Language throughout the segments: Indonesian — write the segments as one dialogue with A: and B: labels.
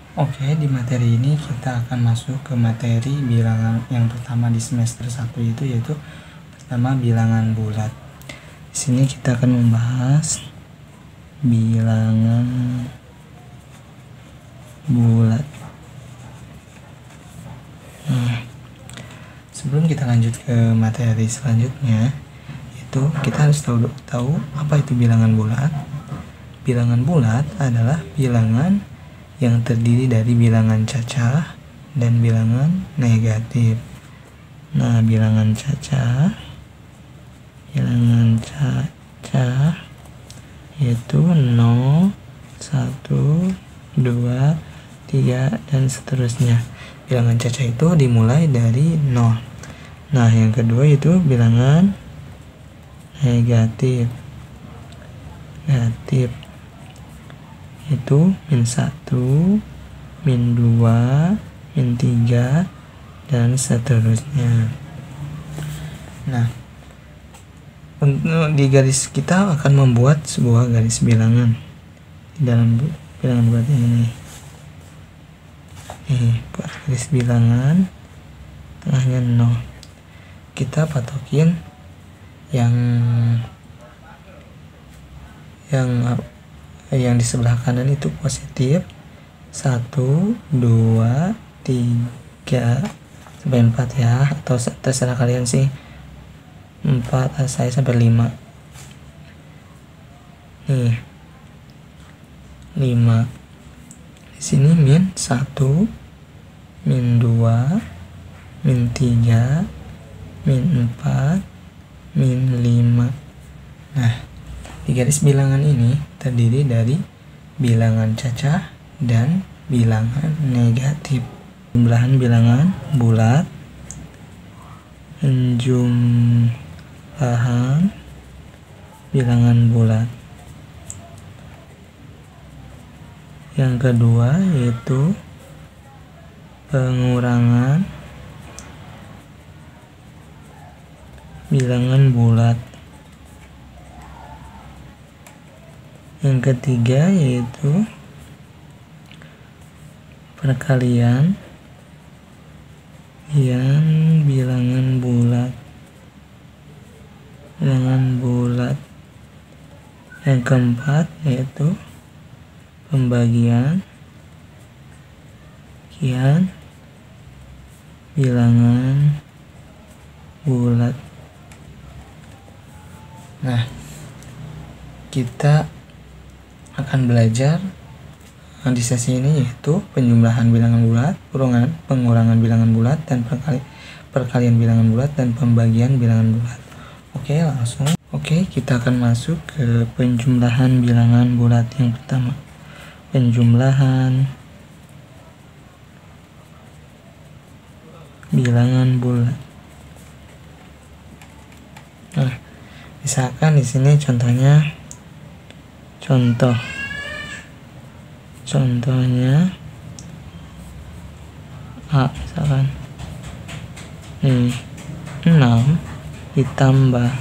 A: Oke, di materi ini kita akan masuk ke materi bilangan yang pertama di semester 1 itu, yaitu pertama bilangan bulat. Di sini kita akan membahas bilangan bulat. Nah, sebelum kita lanjut ke materi selanjutnya, itu kita harus tahu apa itu bilangan bulat. Bilangan bulat adalah bilangan yang terdiri dari bilangan cacah dan bilangan negatif. Nah, bilangan cacah yaitu 0, 1, 2, 3 dan seterusnya. Bilangan cacah itu dimulai dari 0. Nah, yang kedua itu bilangan negatif. Itu -1, -2, -3 dan seterusnya. Nah, untuk di garis kita akan membuat sebuah garis bilangan di dalam bilangan bulat ini. Buat garis bilangan tengahnya 0. Kita patokin yang di sebelah kanan itu positif 1, 2, 3 sampai 4 ya, atau terserah kalian sih, 4, saya sampai 5. Nih 5. Di sini -1, -2, -3, -4, -5. Nah, di garis bilangan ini terdiri dari bilangan cacah dan bilangan negatif. Jumlahan bilangan bulat, penjumlahan bilangan bulat. Yang kedua yaitu pengurangan bilangan bulat. Yang ketiga yaitu perkalian yang bilangan bulat. Yang keempat yaitu pembagian kian bilangan bulat. Nah, kita akan belajar di sesi ini yaitu penjumlahan bilangan bulat, pengurangan bilangan bulat, dan perkalian bilangan bulat, dan pembagian bilangan bulat. Oke, langsung. Oke, kita akan masuk ke penjumlahan bilangan bulat yang pertama. Penjumlahan bilangan bulat. Nah, misalkan di sini contohnya A, misalkan 6 ditambah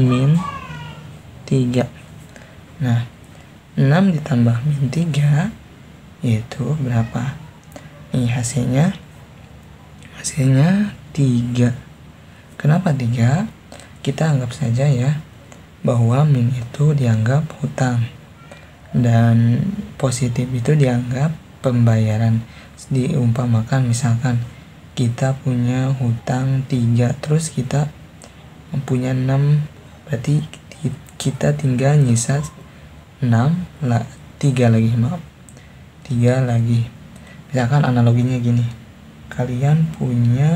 A: -3. Nah, 6 ditambah -3 yaitu berapa? Nih hasilnya 3. Kenapa 3? Kita anggap saja ya bahwa min itu dianggap hutang dan positif itu dianggap pembayaran. Diumpamakan misalkan kita punya hutang 3, terus kita punya 6, berarti kita tinggal nyisa 3 lagi. Misalkan analoginya gini, kalian punya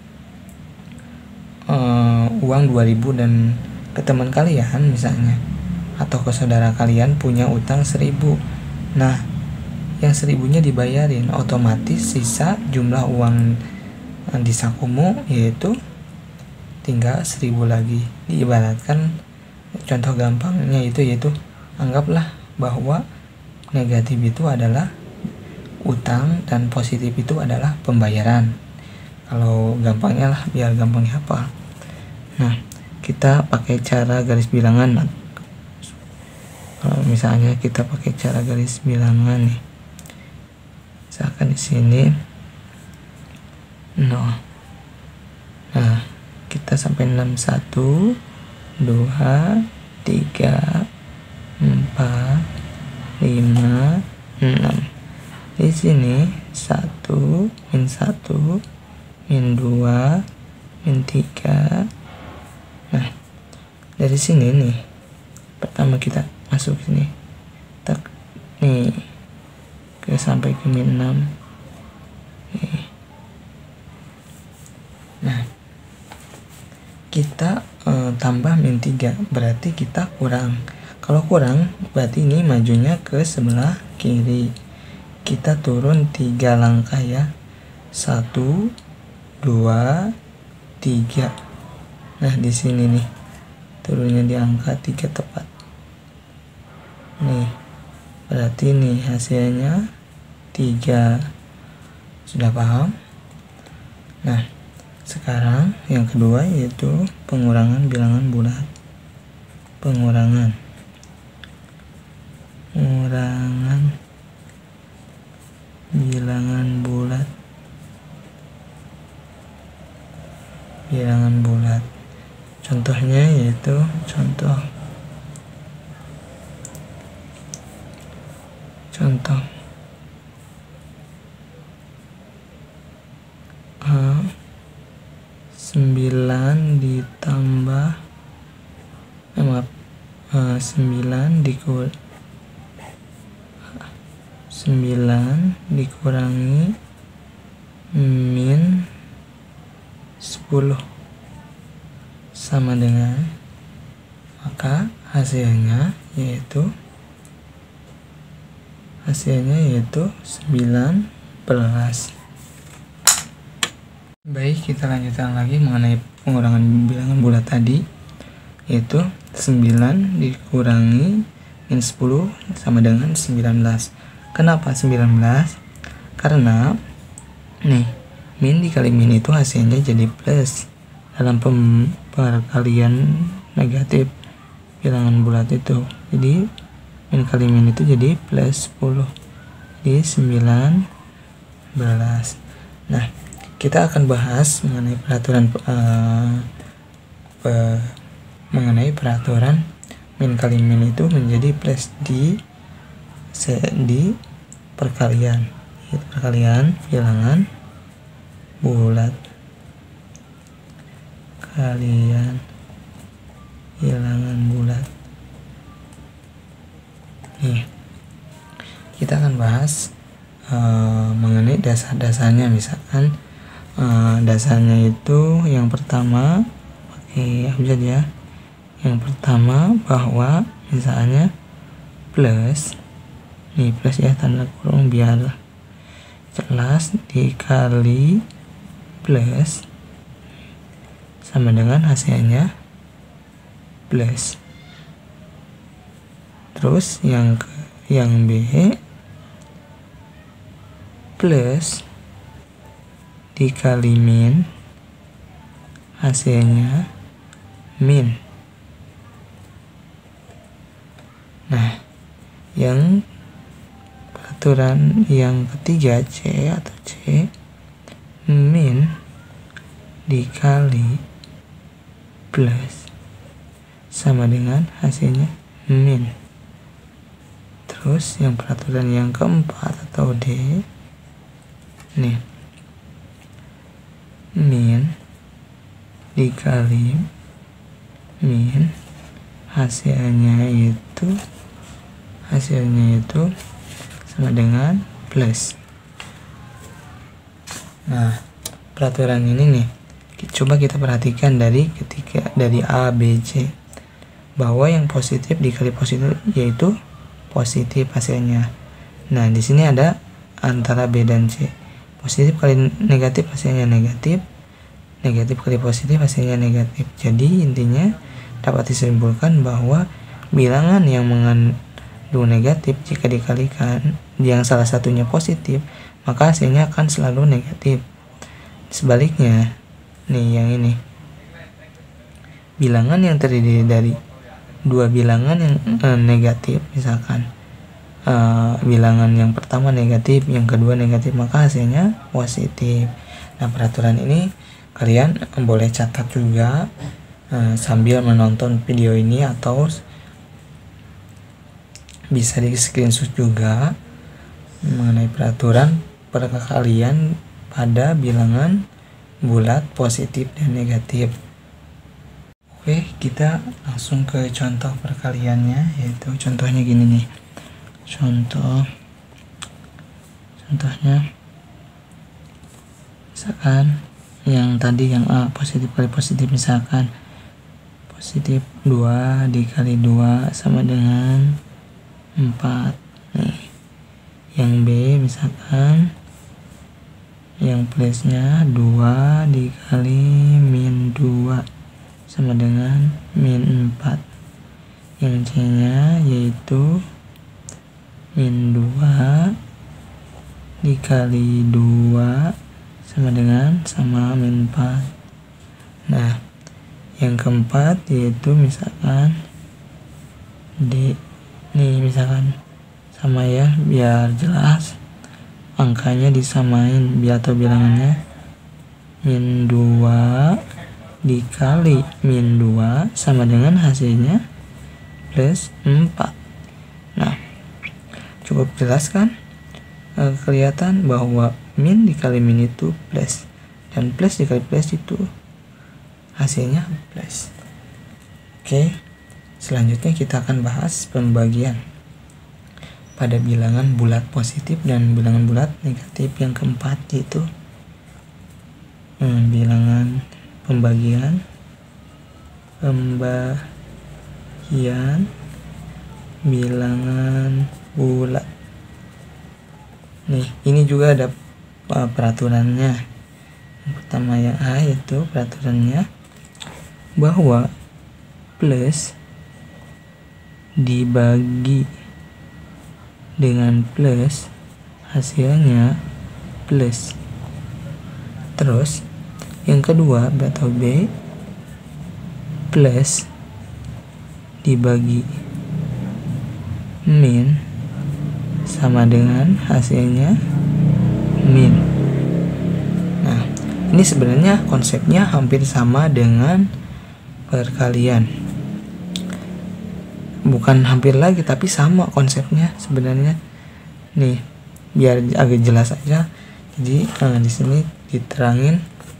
A: uang 2000 dan ke teman kalian misalnya atau ke saudara kalian punya utang 1000. Nah, yang 1000-nya dibayarin, otomatis sisa jumlah uang di sakumu yaitu tinggal 1000 lagi. Diibaratkan contoh gampangnya itu yaitu anggaplah bahwa negatif itu adalah utang dan positif itu adalah pembayaran. Kalau gampangnya lah, biar gampang hafal. Nah, kita pakai cara garis bilangan. Misalnya kita pakai cara garis bilangan nih. Misalkan di sini 0. Nah, kita sampai 6, 1, 2, 3, 4, 5, 6. Di sini 1, min 1, min 2, min 3. Nah, dari sini nih, pertama kita masuk sini, tak nih, ke sampai ke min 6. Nih. Nah, kita tambah min 3, berarti kita kurang. Kalau kurang, berarti ini majunya ke sebelah kiri. Kita turun 3 langkah ya. 1, 2, 3. Nah, di sini nih, turunnya di angka 3 tepat. Nih, berarti nih hasilnya 3. Sudah paham? Nah, sekarang yang kedua yaitu pengurangan bilangan bulat. Pengurangan bilangan bulat. Bilangan bulat. Contohnya yaitu contoh A 9 ditambah 9 dikurangi min 10 sama dengan, maka hasilnya yaitu 19. Baik, kita lanjutkan lagi mengenai pengurangan bilangan bulat tadi, yaitu 9 dikurangi min 10 sama dengan 19. Kenapa 19? Karena nih, min dikali min itu hasilnya jadi plus dalam perkalian negatif bilangan bulat itu. Jadi min kali min itu jadi plus 10 di 19. Nah, kita akan bahas mengenai peraturan min kali min itu menjadi plus di perkalian bilangan bulat. Bilangan bulat. Nih, kita akan bahas mengenai dasar-dasarnya. Misalkan dasarnya itu yang pertama pakai abjad ya. Yang pertama bahwa misalnya plus, nih plus ya, tanda kurung biar jelas, dikali plus sama dengan hasilnya plus. Terus yang B, plus dikali min hasilnya min. Nah, yang peraturan yang ketiga C atau C, min dikali plus sama dengan hasilnya min. Terus yang peraturan yang keempat atau D, nih, min dikali min hasilnya itu sama dengan plus. Nah, peraturan ini nih, coba kita perhatikan dari A, B, C, bahwa yang positif dikali positif yaitu positif hasilnya. Nah, di sini ada antara B dan C. Positif kali negatif hasilnya negatif. Negatif kali positif hasilnya negatif. Jadi intinya dapat disimpulkan bahwa bilangan yang mengandung negatif jika dikalikan yang salah satunya positif, maka hasilnya akan selalu negatif. Sebaliknya, nih yang ini, bilangan yang terdiri dari dua bilangan yang negatif, misalkan bilangan yang pertama negatif, yang kedua negatif, maka hasilnya positif. Nah, peraturan ini kalian boleh catat juga sambil menonton video ini, atau bisa di screenshot juga mengenai peraturan perkalian pada bilangan bulat positif dan negatif. Oke, kita langsung ke contoh perkaliannya, yaitu contohnya gini nih. Contohnya misalkan yang tadi yang A positif kali positif, misalkan positif 2 dikali 2 sama dengan 4 nih. Yang B misalkan yang plusnya 2 dikali min 2 sama dengan min 4. Yang C nya yaitu min 2 dikali 2 sama dengan min 4. Nah, yang keempat yaitu misalkan D. Nih misalkan sama ya, biar jelas angkanya disamain, atau bilangannya min 2 dikali min 2 sama dengan hasilnya plus 4. Nah, cukup jelas kan? Kelihatan bahwa min dikali min itu plus, dan plus dikali plus itu hasilnya plus. Oke, selanjutnya kita akan bahas pembagian pada bilangan bulat positif dan bilangan bulat negatif. Yang keempat yaitu bilangan pembagian bilangan bulat. Nih, ini juga ada peraturannya. Yang pertama yang A itu peraturannya bahwa plus dibagi dengan plus hasilnya plus. Terus yang kedua atau B, plus dibagi min sama dengan hasilnya min. Nah, ini sebenarnya konsepnya hampir sama dengan perkalian. Bukan hampir lagi, tapi sama konsepnya sebenarnya. Nih, biar agak jelas aja. Jadi di sini diterangin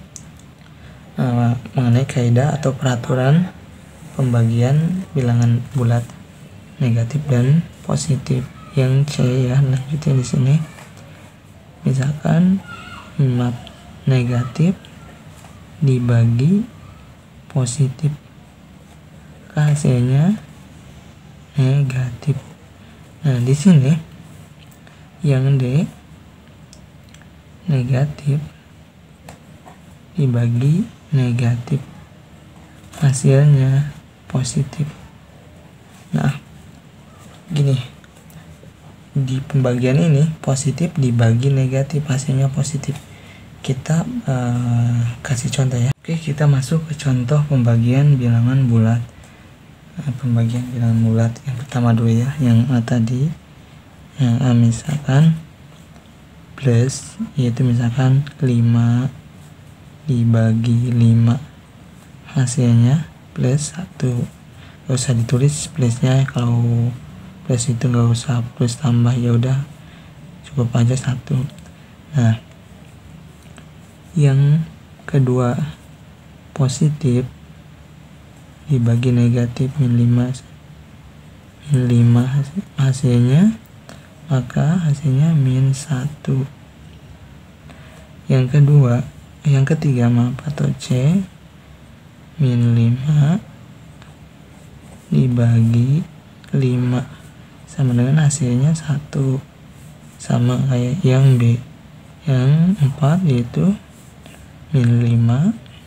A: mengenai kaidah atau peraturan pembagian bilangan bulat negatif dan positif. Yang C ya, lanjutnya di sini. Misalkan negatif dibagi positif, hasilnya negatif. Nah, di sini yang D negatif dibagi negatif, hasilnya positif. Nah, gini, di pembagian ini positif dibagi negatif, hasilnya positif. Kita kasih contoh ya. Oke, kita masuk ke contoh pembagian bilangan bulat. Pembagian bilangan bulat yang pertama dulu ya, yang A tadi. Yang A misalkan plus, yaitu misalkan 5 dibagi 5, hasilnya plus 1. Gak usah ditulis plusnya, kalau plus itu gak usah plus tambah, ya udah cukup aja 1. Nah, yang kedua positif dibagi negatif min 5 hasilnya, maka hasilnya min 1. Yang ketiga atau C, min 5 dibagi 5 sama dengan hasilnya 1, sama kayak yang B. Yang 4 yaitu min 5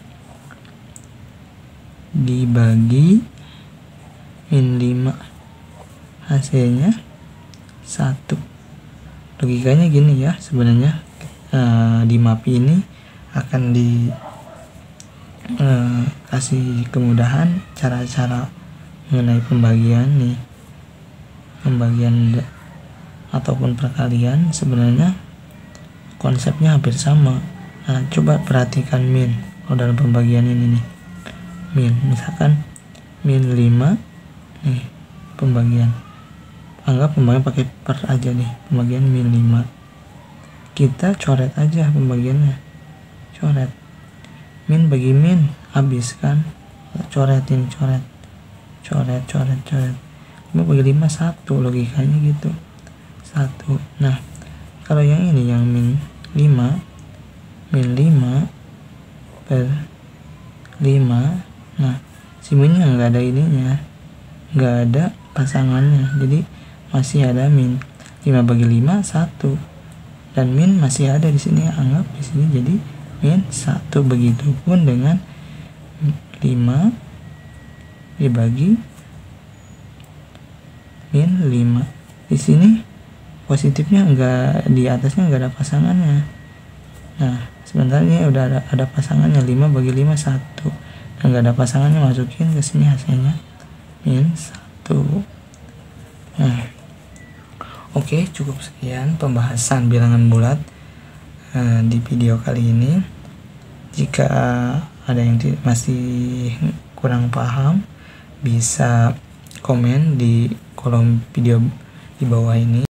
A: dibagi min 5, hasilnya 1. Logikanya gini ya sebenarnya. Di MAPI ini akan kasih kemudahan cara-cara mengenai pembagian nih, pembagian ataupun perkalian sebenarnya konsepnya hampir sama. Nah, coba perhatikan min. Kalau dalam pembagian ini nih, min, misalkan min 5 nih pembagian. Anggap pembagian pakai per aja nih, pembagian min 5. Kita coret aja pembagiannya. Coret. Min bagi min habis kan? Coret ini, coret. 5 bagi 5 1, logikanya gitu. 1. Nah, kalau yang ini yang min 5 per 5. Nah, si minnya nggak ada ininya, nggak ada pasangannya, jadi masih ada min. 5 bagi 5 1, dan min masih ada di sini, anggap di sini jadi min 1. Begitupun dengan 5 dibagi min 5. Di sini positifnya enggak, di atasnya enggak ada pasangannya. Nah, sebentar ini udah ada pasangannya, 5 bagi 5 1. Dan enggak ada pasangannya, masukin ke sini hasilnya min 1. Nah, oke, cukup sekian pembahasan bilangan bulat di video kali ini. Jika ada yang masih kurang paham, bisa komen di kolom video di bawah ini.